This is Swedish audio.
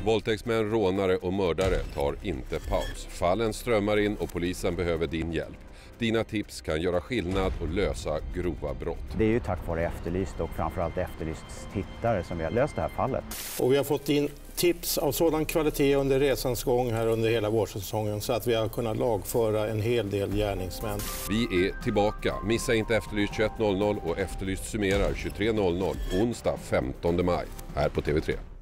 Våldtäktsmän, rånare och mördare tar inte paus. Fallen strömmar in och polisen behöver din hjälp. Dina tips kan göra skillnad och lösa grova brott. Det är ju tack vare Efterlyst och framförallt Efterlysts tittare som vi har löst det här fallet. Och vi har fått in tips av sådan kvalitet under resans gång här under hela vårsäsongen så att vi har kunnat lagföra en hel del gärningsmän. Vi är tillbaka. Missa inte Efterlyst 21.00 och Efterlyst summerar 23.00 onsdag 15 maj här på TV3.